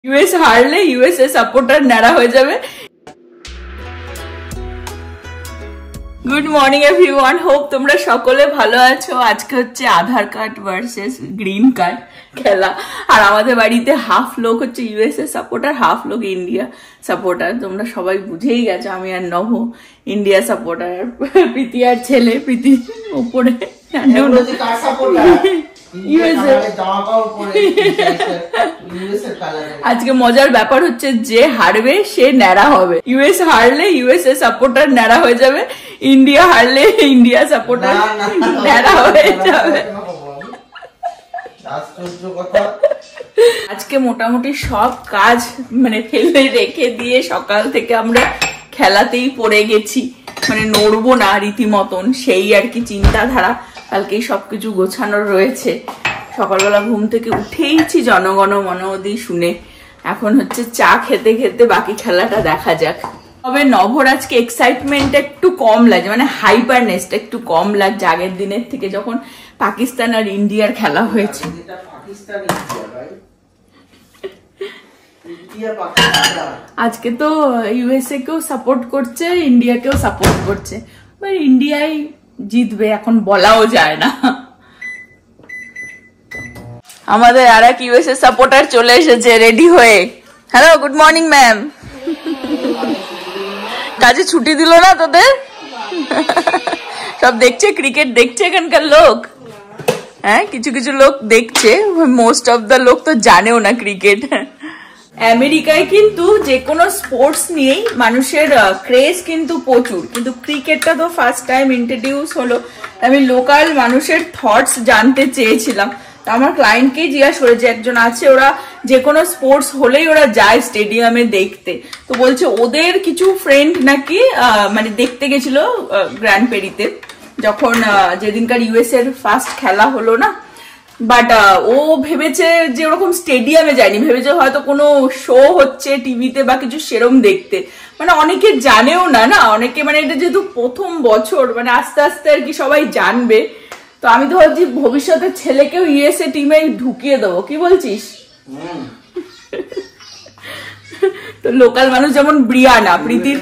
US হারলে USA supporter ন্যাড়া হয়ে যাবে। গুড মর্নিং এভরিওয়ান, হোপ তোমরা সকলে ভালো আছো। আজকে হচ্ছে Aadhaar card versus green card খেলা। আর আমাদের বাড়িতে হাফ লোক হচ্ছে ইউএসএ সাপোর্টার, হাফ লোক ইন্ডিয়া সাপোর্টার। তোমরা সবাই বুঝেই গেছো আমি আর নভ ইন্ডিয়া সাপোর্টার। প্রীতি আর ছেলে, প্রীতি উপরে আজকে মজার ব্যাপার হচ্ছে যে হারবে সে ন্যাড়া হবে। ইউএস হারলে ইউএসএ সাপোর্টার ন্যাড়া হয়ে যাবে, ইন্ডিয়া হারলে ইন্ডিয়া সাপোর্টার ন্যাড়া হয়ে যাবে। আজকে মোটামুটি সব কাজ মানে ফেলে রেখে দিয়ে সকাল থেকে আমরা খেলাতেই পড়ে গেছি, মানে নড়বো না রীতিমতন, সেই আর কি চিন্তাধারা। কালকেই সবকিছু গোছানোর রয়েছে। সকালবেলা ঘুম থেকে উঠেইছি জনগণ মনোদি শুনে। এখন হচ্ছে চা খেতে খেতে বাকি খেলাটা দেখা যাক। তবে নভর আজকে এক্সাইটমেন্ট একটু কম লাগে, মানে হাইপারনেসটা একটু কম লাগছে আগের দিনের থেকে, যখন পাকিস্তান আর ইন্ডিয়ার খেলা হয়েছে। আজকে তো ইউএসএ কেও সাপোর্ট করছে, ইন্ডিয়াকেও সাপোর্ট করছে, বাট ইন্ডিয়াই জিতবে এখন বলাও যায় না। আমাদের আর এক ইউএসএ সাপোর্টার চলে এসেছে রেডি হয়ে। Hello, good morning ma'am. কাজে ছুটি দিল না তোদের? সব দেখছে, ক্রিকেট দেখছে এখানকার লোক। হ্যাঁ, কিছু কিছু লোক দেখছে, মোস্ট অফ দ্য লোক তো জানেও না ক্রিকেট। আমেরিকায় কিন্তু যে কোনো স্পোর্টস নিয়েই মানুষের ক্রেজ কিন্তু প্রচুর, কিন্তু ক্রিকেটটা তো ফার্স্ট টাইম ইন্ট্রোডিউস হলো। আমি লোকাল মানুষের থটস জানতে চেয়েছিলাম। আমার ক্লায়েন্টকেই জিজ্ঞাসা করে, যে একজন আছে ওরা যে কোনো স্পোর্টস হলেই ওরা যায় স্টেডিয়ামে দেখতে, তো বলছে ওদের কিছু ফ্রেন্ড নাকি মানে দেখতে গেছিল গ্র্যান্ড পেরিতে, যখন যেদিনকার ইউএস এর ফার্স্ট খেলা হলো না। বাট ও ভেবেছে যে ওরকম স্টেডিয়ামে যায়নি, ভেবেছে হয়তো কোনো শো হচ্ছে টিভিতে বা কিছু সেরম দেখতে। মানে অনেকে জানেও না, অনেকে মানে এটা যেহেতু প্রথম বছর, মানে আস্তে আস্তে আর কি সবাই জানবে। তো আমি তো ভাবছি ভবিষ্যতে ছেলেকেও ইউএসএ টিমে ঢুকিয়ে দেবো, কি বলছিস? তো লোকাল মানুষ যেমন ব্রিয়ানা, প্রীতির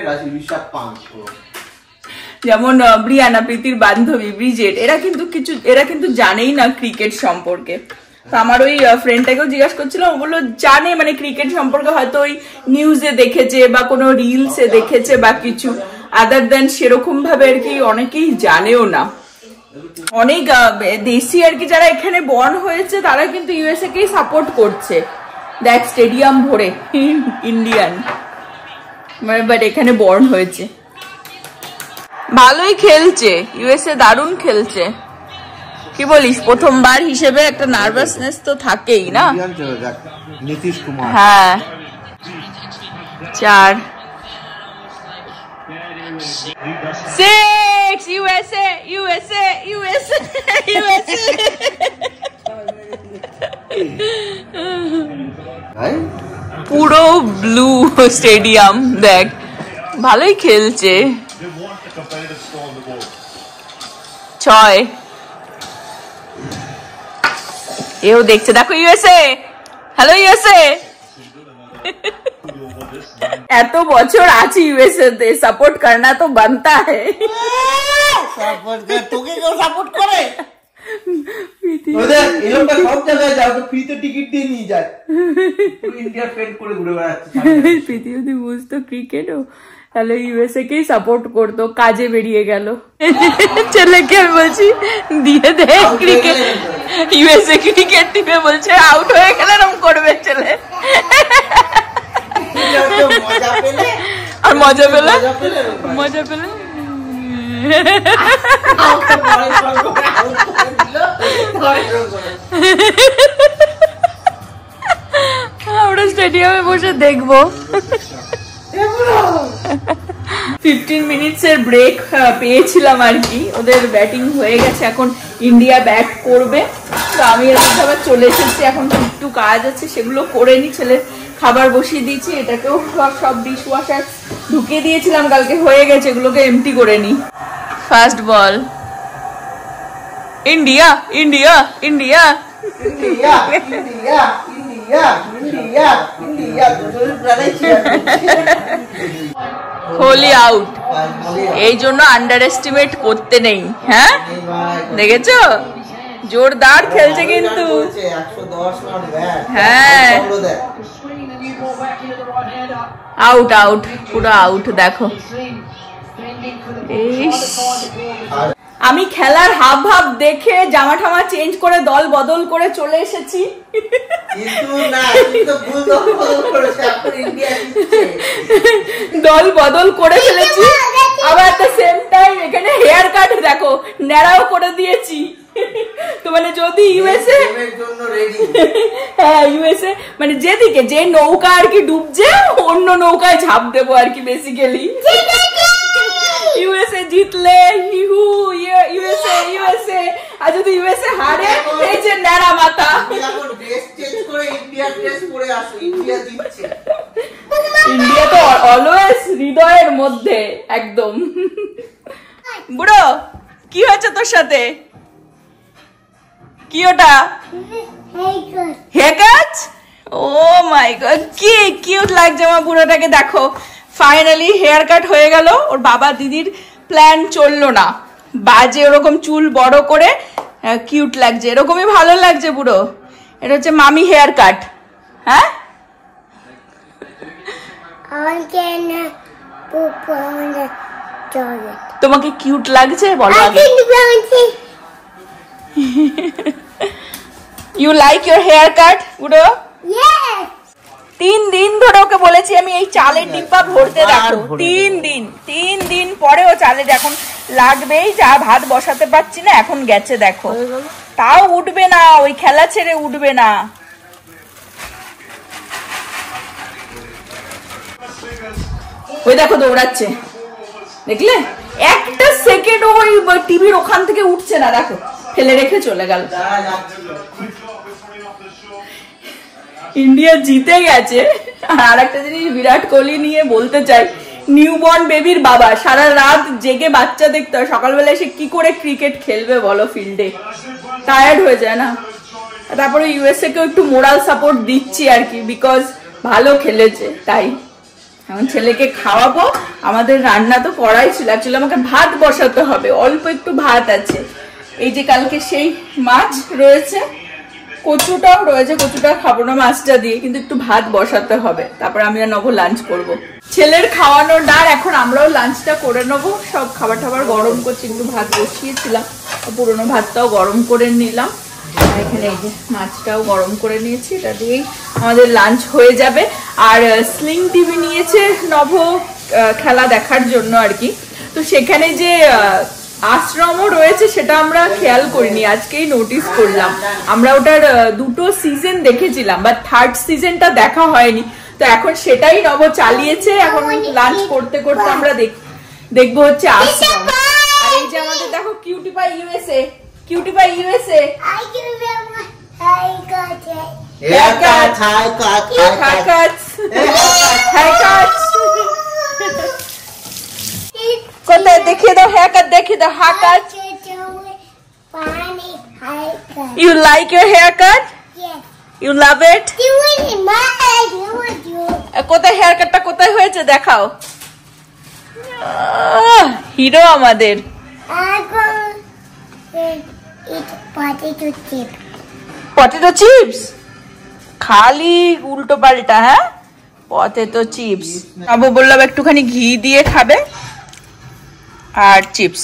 যেমন ব্রিয়ানা, প্রীতির বান্ধবী ব্রিজেট, এরা কিন্তু জানেই না ক্রিকেট সম্পর্কে। তো আমার ওই ফ্রেন্ডটাকেও জিজ্ঞাসা করছিলাম, ও বললো জানে, মানে ক্রিকেট সম্পর্কে হয়তো ওই নিউজে দেখেছে বা কোনো রিলসে দেখেছে বা কিছু, আদার দেন সেরকম ভাবে আর কি অনেকেই জানেও না। অনেক দেশি আর কি যারা এখানে বর্ন হয়েছে তারা কিন্তু ইউএসএ কেই সাপোর্ট করছে। দেখ স্টেডিয়াম ভরে ইন্ডিয়ান, মানে বাট এখানে বর্ন হয়েছে। ভালোই খেলছে ইউএসএ, দারুণ খেলছে। কি বলিস? প্রথমবার হিসেবে একটা নার্ভাসনেস তো থাকেই না। নীতিশ কুমার, হ্যাঁ 4 6 ইউএসএ ইউএসএ ইউএসএ ইউএসএ। পুরো ব্লু স্টেডিয়াম, দেখ ভালোই খেলছে। 6 এও দেখছে, দেখো ইউএসএ, হ্যালো ইউএসএ। এত বছর আছি ইউএসএ তে, সাপোর্ট করনা তো বানতা হ্যায়। সাপোর্ট কর, তোকে কেউ সাপোর্ট করে? ওদের এরকম সব জায়গায় যাও তো ফ্রিতে টিকিট দিয়ে নিয়ে যায়, পুরো ইন্ডিয়া ফ্রেন্ড করে ঘুরে বেড়াচ্ছে। প্রীতি যদি বুঝতো ক্রিকেটও, তাহলে ইউএসএ কেই সাপোর্ট করতো। কাজে বেরিয়ে গেল ছেলেকে, আমি বলছি দিয়ে দে ক্রিকেট, ইউএসএ ক্রিকেট টিমে বলছে আউট হয়ে গেলে এরকম করবে ছেলে। আর মজা পেলে আমরা স্টেডিয়ামে বসে দেখবো। 15 মিনিটসের ব্রেক পেয়েছিলাম আর কি, ওদের ব্যাটিং হয়ে গেছে, এখন ইন্ডিয়া ব্যাট করবে। তো আমি আবার চলে এসেছি, এখন একটু কাজ আছে সেগুলো করে নি। ছেলের খাবার বসিয়ে দিয়েছি, এটাকেও সব ডিশ ওয়াশার ঢুকিয়ে দিয়েছিলাম কালকে, হয়ে গেছে, এগুলোকে এমটি করে নি। First ball, India India India India India হোলি আউট, এই জন্য আন্ডার এস্টিমেট করতে নেই। হ্যাঁ দেখেছো, জোরদার খেলছে কিন্তু। হ্যাঁ আউট আউট, পুরো আউট। দেখো আমি খেলার হাব ভাব দেখে জামা ঠামা চেঞ্জ করে দল বদল করে চলে এসেছি। দল বদল করে ফেলেছি, আবার একটা সেম টাইম এখানে হেয়ার কাট দেখো ন্যাড়াও করে দিয়েছি। তো মানে যদি ইউএসএ, হ্যাঁ ইউএসএ মানে যেদিকে যে নৌকা আর কি ডুবছে অন্য নৌকায় ঝাঁপ দেবো আর কি বেসিক্যালি। ইউএসএ জিতলে হিহু ইউএসএ ইউএসএ, আর যদি ইউএসএ হারে এই যে ন্যাড়া মাথা। ইন্ডিয়া তো অলওয়েজ হৃদয়ের মধ্যে একদম। বুড়ো কি হয়েছে তোর সাথে? কি ওটা? Haircut? Oh my god, কি কিউট লাগছে আমার বুড়োটাকে। দেখো ফাইনালি হেয়ার কাট হয়ে গেল। ওর বাবা দিদির প্ল্যান চললো না, বাজে ওরকম চুল বড় করে কিউট লাগছে, এরকমই ভালো লাগছে বুড়ো। এটা হচ্ছে মামি হেয়ার কাট। হ্যাঁ তোমাকে কিউট লাগছে বলো আগে। You like your haircut বুড়ো? 3 দিন ধরে ওকে বলেছি আমি এই চালের ডিব্বা ভরতে। দেখো 3 দিন পরে ও চালের এখন লাগবেই, যা ভাত বসাতে পারছি না এখন গেছে। দেখো তাও উঠবে না, ওই খেলা ছেড়ে উঠবে না। ওই দেখো দৌড়াচ্ছে, দেখলে একটা সেকেন্ড ওই টিভির ওখান থেকে উঠছে না। দেখো ফেলে রেখে চলে গেল। ইন্ডিয়া জিতে গেছে। আর একটা জিনিস বিরাট কোহলি নিয়ে বলতে চাই, নিউবর্ন বেবির বাবা সারা রাত জেগে বাচ্চা দেখতে হয়, সকালবেলা এসে কি করে ক্রিকেট খেলবে বলো ফিল্ডে, টায়ার্ড হয়ে যায় না। তারপরে ইউএসএ কেও একটু মোরাল সাপোর্ট দিচ্ছি আর কি, বিকজ ভালো খেলেছে। তাই এখন ছেলেকে খাওয়াবো। আমাদের রান্না তো করাই ছিল, অ্যাকচুয়ালি আমাকে ভাত বসাতে হবে, অল্প একটু ভাত আছে। এই যে কালকে সেই মাছ রয়েছে, কচুটাও রয়েছে, কচুটা খাবো না মাছটা দিয়ে, কিন্তু একটু ভাত বসাতে হবে। তারপর আমি আর নেবো লাঞ্চ করব। ছেলের খাওয়ানোর ডার, এখন আমরাও লাঞ্চটা করে নেবো। সব খাবার টাবার গরম করছি, একটু ভাত বসিয়েছিলাম, পুরোনো ভাতটাও গরম করে নিলাম। এখানে এই যে মাছটাও গরম করে নিয়েছি, এটা দিয়েই আমাদের লাঞ্চ হয়ে যাবে। আর স্লিং টিভি নিয়েছে নভ খেলা দেখার জন্য আর কি। তো সেখানে যে আশ্রমও রয়েছে সেটা আমরা খেয়াল করিনি, আজকেই নোটিস করলাম। আমরা ওটার 2টো সিজন দেখেছিলাম, বাট 3rd সিজনটা দেখা হয়নি। তো এখন সেটাই নব চালিয়েছে। এখন লাঞ্চ করতে করতে আমরা দেখবো হচ্ছে আশ্রম। আর এই যে আমাদের দেখো cutie pie USA, cutie pie USA. কোথায় দেখিয়ে দাও হেয়ার কাট, দেখিয়ে দাও haircut. You like your haircut? Yes. You love it? কোথায় হেয়ার কাটটা কোথায় হয়েছে দেখাও। হিরো আমাদের। পটেটো চিপস খালি উল্টো পাল্টা। হ্যাঁ পটেটো চিপস। আবু বললাম একটুখানি ঘি দিয়ে খাবে আর চিপস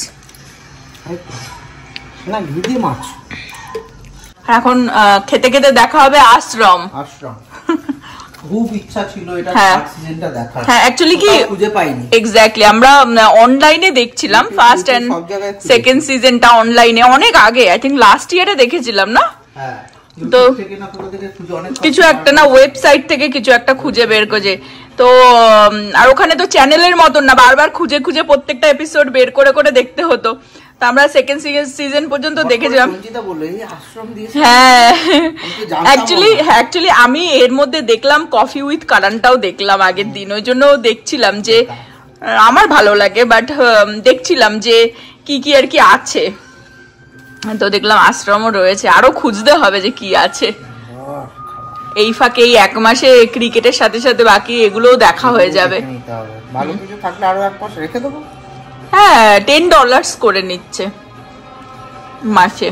না, ঘি দিয়ে মাছ। এখন খেতে খেতে দেখা হবে আশ্রম। আশ্রম খুব ইচ্ছা ছিল এটা সিজনটা দেখার। হ্যাঁ অ্যাকচুয়ালি কি খুঁজে পাইনি। এক্স্যাক্টলি, আমরা অনলাইনে দেখছিলাম ফার্স্ট এন্ড সেকেন্ড সিজনটা অনলাইনে অনেক আগে, আই থিংক লাস্ট ইয়ারে দেখেছিলাম না। হ্যাঁ তো কিছু একটা না ওয়েবসাইট থেকে কিছু একটা খুঁজে বের করে। তো আর ওখানে তো চ্যানেলের মতন না, বারবার খুঁজে খুঁজে প্রত্যেকটা এপিসোড বের করে করে দেখতে হতো। তা আমরা সেকেন্ড সিজন পর্যন্ত দেখেছিলাম। হ্যাঁ অ্যাকচুয়ালি আমি এর মধ্যে দেখলাম কফি উইথ কারানটাও দেখলাম আগের দিন, ওই জন্য দেখছিলাম যে আমার ভালো লাগে, বাট দেখছিলাম যে কি কি আর কি আছে। তো দেখলাম আশ্রমও রয়েছে, আরো খুঁজতে হবে যে কি আছে। এই ফাঁকে এই 1 মাসে ক্রিকেটের সাথে সাথে বাকি এগুলোও দেখা হয়ে যাবে। ভালো কিছু থাকলে আরো 1 মাস রেখে দেবো। হ্যাঁ, $10 করে নিচ্ছে মাসে।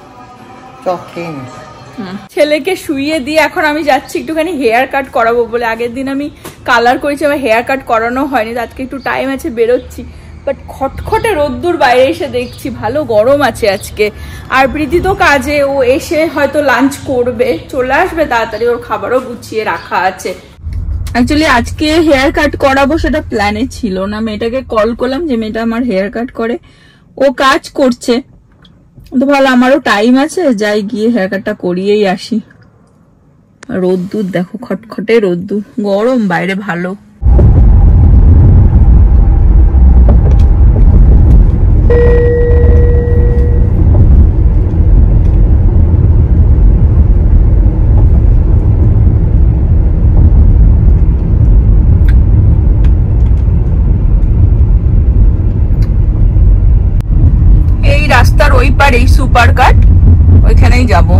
ছেলেকে শুইয়ে দিয়ে এখন আমি যাচ্ছি একটুখানি হেয়ার কাট করাবো বলে। আগের দিন আমি কালার করেছি, আমার হেয়ার কাট করানো হয়নি, আজকে একটু টাইম আছে বেরোচ্ছি। বাট খটখটে রোদ্দুর, বাইরে এসে দেখছি ভালো গরম আছে আজকে। আর প্রীতি তো কাজে, ও এসে হয়তো লাঞ্চ করবে, চলে আসবে তাড়াতাড়ি, ওর খাবারও গুছিয়ে রাখা আছে। অ্যাকচুয়ালি আজকে হেয়ার কাট করাবো সেটা প্ল্যানে ছিল না। মেয়েটাকে কল করলাম যে মেয়েটা আমার হেয়ার কাট করে, ও কাজ করছে, তো ভালো আমারও টাইম আছে, যাই গিয়ে হেয়ার কাটটা করিয়েই আসি। রোদ্দুর দেখো, খটখটে রোদ্দুর, গরম বাইরে ভালো। এই রাস্তার ওই পারেই সুপার কাট, ওইখানেই যাব।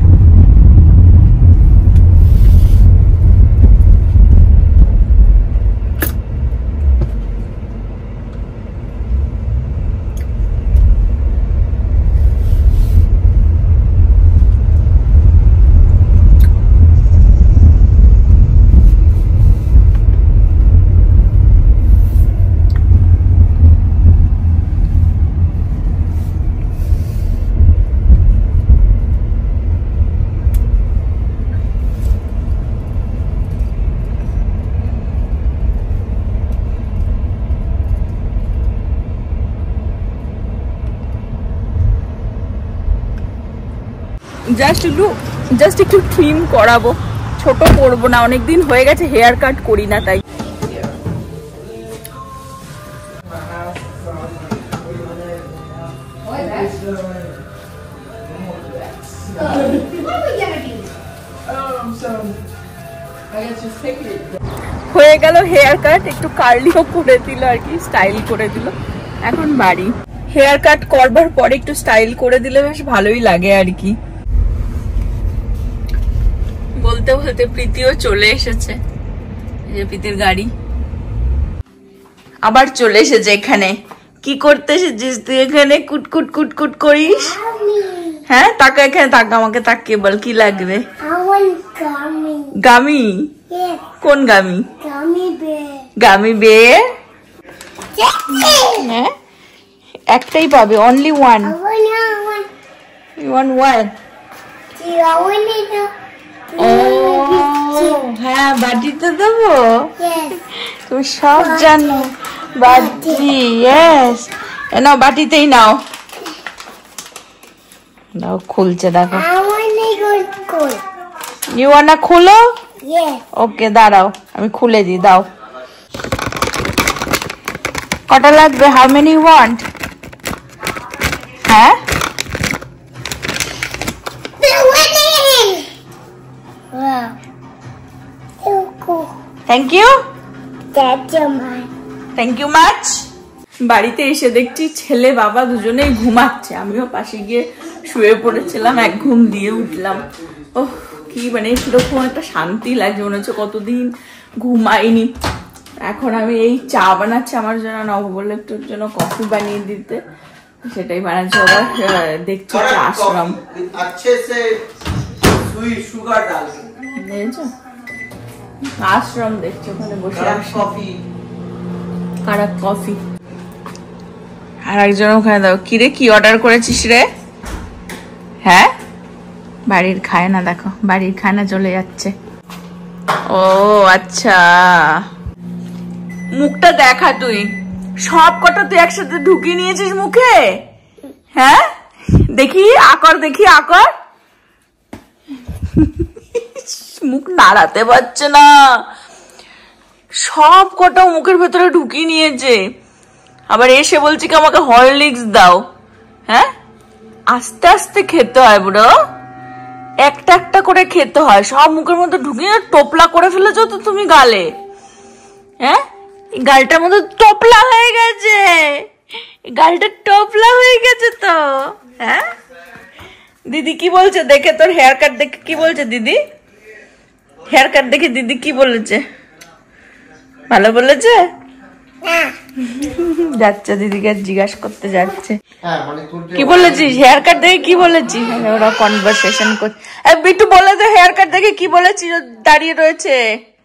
জাস্ট একটু ট্রিম করাবো, ছোট করবো না, অনেকদিন হয়ে গেছে হেয়ার কাট করি না তাই। হয়ে গেল হেয়ার কাট, একটু কার্লিও করে দিল আর কি, স্টাইল করে দিল। এখন বাড়ি। হেয়ার কাট করবার পরে একটু স্টাইল করে দিলে বেশ ভালোই লাগে আর কি। বলতে বলতে প্রীতিও চলে এসেছে, এই যে প্রীতির গাড়ি আবার চলে এসেছে এখানে। কি করতে এসেছিস তুই এখানে? কুটকুট কুটকুট করিস? হ্যাঁ, তাকা এখানে, তাকা, আমাকে তাকিয়ে বল কি লাগবে। গামি? কোন গামি? গামি বের? হ্যাঁ, একটাই পাবে, অনলি ওয়ান। ওয়ান। ও হ্যাঁ, বাটিতে দেবো? তুমি সব জানো। বাটি, ইয়েস, নাও বাটিতেই নাও। নাও, খুলছে দেখো। ইউ ওয়ানা খুলো? ওকে, দাঁড়াও আমি খুলে দিই, দাও। কটা লাগবে? How many want? হ্যাঁ, thank you, thank you much. বাড়িতে এসে দেখছি ছেলে বাবা দুজনেই ঘুমাচ্ছে, আমিও পাশে গিয়ে শুয়ে পড়েছিলাম, এক ঘুম দিয়ে উঠলাম। ওহ, কি মানে কিরকম একটা শান্তি লাগছে, মনে হচ্ছে কতদিন ঘুমাইনি। এখন আমি এই চা বানাচ্ছি আমার জন্য, নব বললে একটু জন্য কফি বানিয়ে দিতে, সেটাই বানাচ্ছি। ওরা দেখছি আশ্রম, আশ্রম দেখছি, ওখানে বসে কারাক কফি। আর একজন ওখানে দাও। কিরে, কি অর্ডার করেছিস রে? হ্যাঁ, বাড়ির খায় না, দেখো বাড়ির খানা চলে যাচ্ছে। ও আচ্ছা, মুখটা দেখা, তুই সব কটা তুই একসাথে ঢুকিয়ে নিয়েছিস মুখে? হ্যাঁ, দেখি আকর, দেখি আকর। মুখ নাড়াতে পারছে না, সব কটা মুখের ভেতরে ঢুকিয়ে নিয়েছে। আবার এসে বলছি কি আমাকে হরলিক্স দাও। হ্যাঁ, আস্তে আস্তে খেতে হয় বুড়ো, একটা একটা করে খেতে হয়, সব মুখের মধ্যে ঢুকিয়ে টোপলা করে ফেলেছো তো তুমি গালে। হ্যাঁ, গালটার মধ্যে টোপলা হয়ে গেছে, গালটা টোপলা হয়ে গেছে তো। হ্যাঁ, দিদি কি বলছে দেখে, তোর হেয়ার কাট দেখে কি বলছে দিদি? হেয়ার কাট দেখে দিদি কি বলেছে? ভালো বলেছে? যাচ্ছে দিদিকে জিজ্ঞাসা করতে যাচ্ছে। কি বলেছিস হেয়ার কাট দেখে? কি বলেছিস? ওরা কনভারসেশন করছে। বিট্টু বলে তো হেয়ার কাট দেখে কি বলেছিস? দাঁড়িয়ে রয়েছে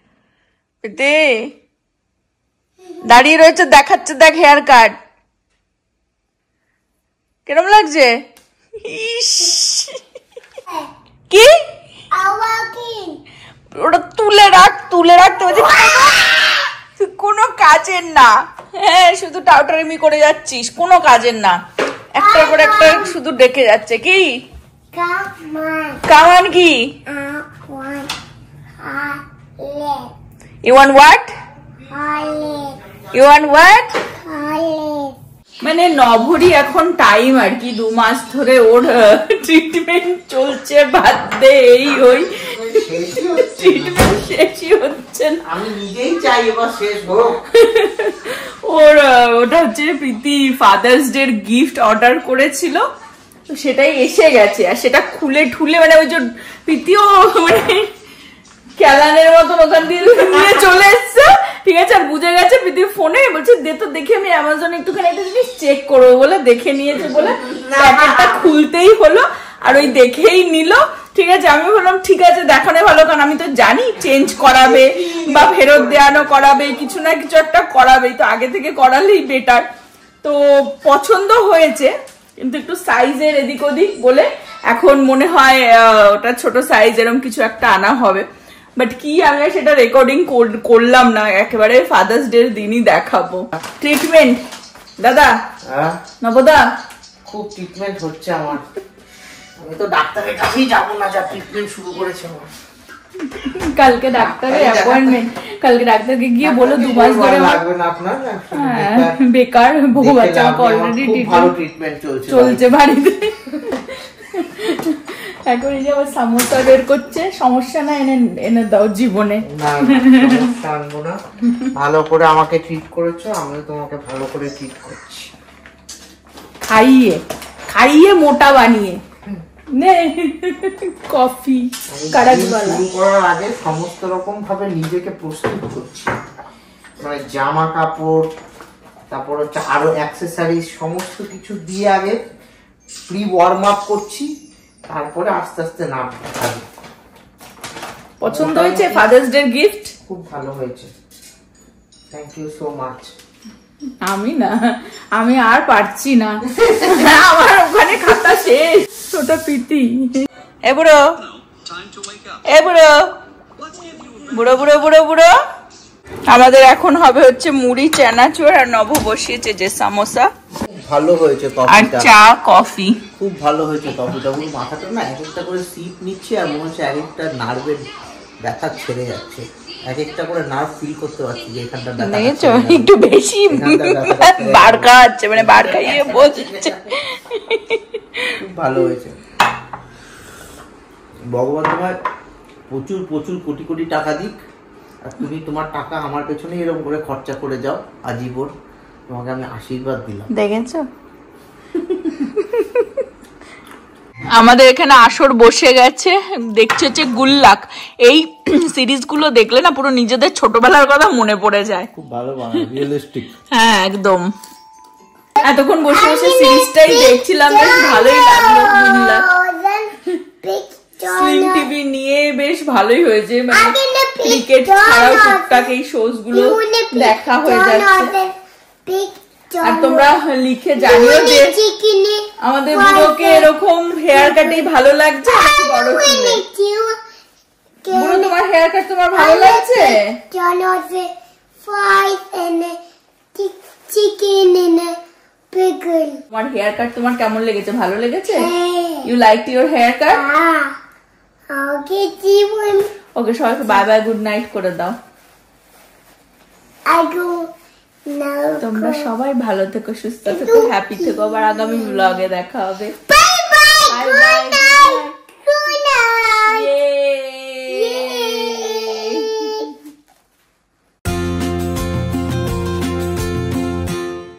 দাঁড়িয়ে রয়েছে, দেখাচ্ছে, দেখ হেয়ার কাট কিরম লাগছে। কি ওটা তুলে রাখতে হচ্ছে, কোনো কাজের না। হ্যাঁ, শুধু টাউটারিমি করে যাচ্ছিস, কোনো কাজের না। একটার পর একটা শুধু ডেকে যাচ্ছে। কি কামান? কি you want what? you want what? মানে নভরি এখন টাইম আর কি, 2 মাস ধরে ওর ট্রিটমেন্ট চলছে, বাদ দে এই ওই ট্রিটমেন্ট শেষই হচ্ছে না। আমি নিজেই চাই এবার শেষ হোক। ওর ওটা হচ্ছে Preeti father's day gift order করেছিল, তো সেটাই এসে গেছে। আর সেটা খুলে ঠুলে মানে ওই যে প্রীতিও মানে ক্যালানের মতন ওখান দিয়ে নিয়ে চলে এসছে, ঠিক আছে। আর বুঝে গেছে প্রীতির ফোনে, বলছে দে তো দেখি আমি অ্যামাজনে একটুখানি একটা জিনিস চেক করবো বলে দেখে নিয়েছে বলে প্যাকেটটা খুলতেই হলো, আর ওই দেখেই নিল, ঠিক আছে। আমি বললাম ঠিক আছে দেখানো ভালো, কারণ আমি তো জানি চেঞ্জ করাবে বা ফেরত দেওয়ানো করাবে, কিছু না কিছু একটা করাবেই, তো আগে থেকে করালেই বেটার। তো পছন্দ হয়েছে, কিন্তু একটু সাইজের এদিক ওদিক বলে এখন মনে হয় ওটা ছোট সাইজ এরকম কিছু একটা আনা হবে। বাট কি আমি সেটা রেকর্ডিং করলাম না, একেবারে ফাদার্স ডে দিনই দেখাবো। ট্রিটমেন্ট দাদা, নবদা খুব ট্রিটমেন্ট হচ্ছে আমার। আমি তো ডাক্তারের কাছেই যাবো না, যা ট্রিটমেন্ট শুরু করেছে আমার। কালকে ডাক্তারের অ্যাপয়েন্টমেন্ট, কালকে ডাক্তারকে গিয়ে বলো 2 মাস ধরে লাগবে না আপনার, বেকার বহু বাচ্চা অলরেডি ট্রিটমেন্ট চলছে বাড়িতে। এখন এই যে আবার সামোসা বের করছে, সমস্যা না, এনে দাও জীবনে। আনবো না, ভালো করে আমাকে ট্রিট করেছো, আমিও তোমাকে ভালো করে ট্রিট করছি। খাইয়ে মোটা বানিয়ে নে কফি শুরু করার আগে সমস্ত রকম ভাবে নিজেকে প্রস্তুত করছি, মানে জামা কাপড়, তারপর হচ্ছে আরো অ্যাক্সেসরিজ, সমস্ত কিছু দিয়ে আগে প্রি ওয়ার্ম আপ করছি, তারপরে আস্তে আস্তে নাম। পছন্দ হয়েছে ফাদার্স ডে গিফট? খুব ভালো হয়েছে, থ্যাংক ইউ সো মাচ। আমি আর পারছি না, আমার ওখানে খাতা শেষ। ওটা প্রীতি বুড়ো বুড়ো বুড়ো বুড়ো বুড়ো। আমাদের এখন হবে হচ্ছে মুড়ি, চানাচুর, আর নব বসিয়েছে যে সামোসা। ভালো হয়েছে আর চা কফি। খুব ভালো হয়েছে কফিটা। পুরো মাথাটা না এক একটা করে সিপ নিচ্ছে, আর মনে হচ্ছে এক একটা নার্ভের ব্যথা ছেড়ে যাচ্ছে, এক একটা করে নার্ভ ফিল করতে পারছি যে এখানটা ব্যথা একটু বেশি বার খাচ্ছে, মানে বার খাইয়ে বসছে। খুব ভালো হয়েছে। ভগবান তোমার প্রচুর প্রচুর কোটি কোটি টাকা দিক, আর তুমি তোমার টাকা আমার পেছনে এরকম করে খরচা করে যাও আজীবন। তোমাকে আমি আশীর্বাদ দিলাম। দেখেছো আমাদের এখানে আসর বসে গেছে, দেখছে হচ্ছে গুল্লাক। এই সিরিজ গুলো দেখলে না পুরো নিজেদের ছোটবেলার কথা মনে পড়ে যায়। খুব ভালো বানায়, রিয়েলিস্টিক। হ্যাঁ একদম। এতক্ষণ বসে বসে সিরিজটাই দেখছিলাম, বেশ ভালোই লাগলো। গুল্লাক স্লিম টিভি নিয়ে বেশ ভালোই হয়েছে, মানে ক্রিকেট ছাড়াও টুকটাক এই শোজ গুলো দেখা হয়ে যাচ্ছে। আর তোমরা লিখে জানিও যে আমাদের বুড়োকে এরকম হেয়ার কাটেই ভালো লাগছে নাকি বড় চুলে। বুড়ো তোমার হেয়ার কাট তোমার ভালো লাগছে? তোমার হেয়ার কাট তোমার কেমন লেগেছে? ভালো লেগেছে? You like your haircut? Okay সবাইকে বাই বাই, গুড নাইট করে দাও। তোমরা সবাই ভালো থেকো, সুস্থ থেকো, হ্যাপি থেকো। আবার আগামী ব্লগে দেখা হবে। Bye by.